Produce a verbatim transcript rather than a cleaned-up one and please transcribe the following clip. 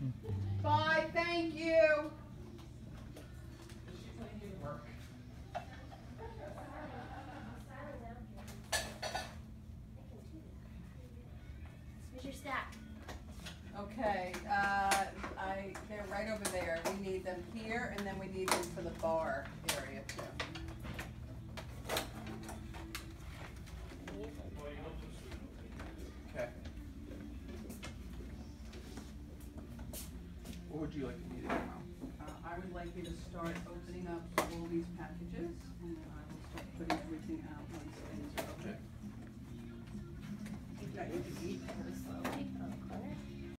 Bye, thank you. She's putting you to work. Where's your stack? Okay, uh, I, they're right over there. We need them here, and then we need them for the bar area too. Okay. What would you like to do now? Uh, I would like you to start opening up all these packages.